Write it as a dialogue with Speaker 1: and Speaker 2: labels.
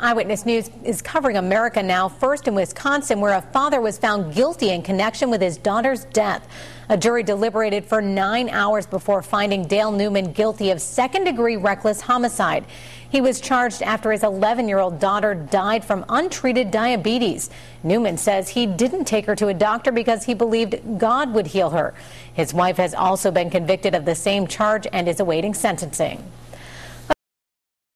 Speaker 1: Eyewitness News is covering America now. First in Wisconsin, where a father was found guilty in connection with his daughter's death. A jury deliberated for 9 hours before finding Dale Newman guilty of second-degree reckless homicide. He was charged after his 11-year-old daughter died from untreated diabetes. Newman says he didn't take her to a doctor because he believed God would heal her. His wife has also been convicted of the same charge and is awaiting sentencing.